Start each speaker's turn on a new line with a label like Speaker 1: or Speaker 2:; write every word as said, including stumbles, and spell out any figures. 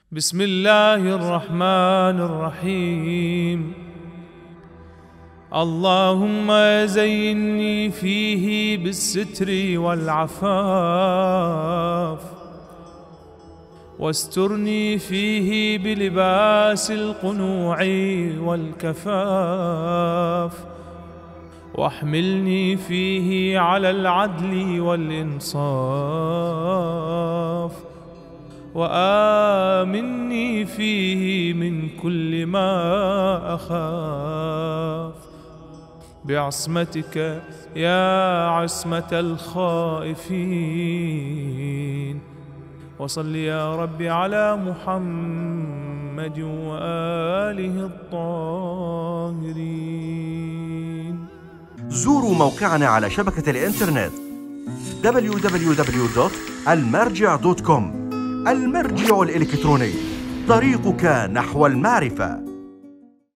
Speaker 1: بسم الله الرحمن الرحيم. اللهم زيني فيه بالستر والعفاف، واسترني فيه بلباس القنوع والكفاف، واحملني فيه على العدل والإنصاف، وآمني فيه من كل ما أخاف، بعصمتك يا عصمة الخائفين. وصل يا رب على محمد وآله الطاهرين.
Speaker 2: زوروا موقعنا على شبكة الإنترنت دبليو دبليو دبليو دوت المرجع دوت كوم. المرجع الإلكتروني، طريقك نحو المعرفة.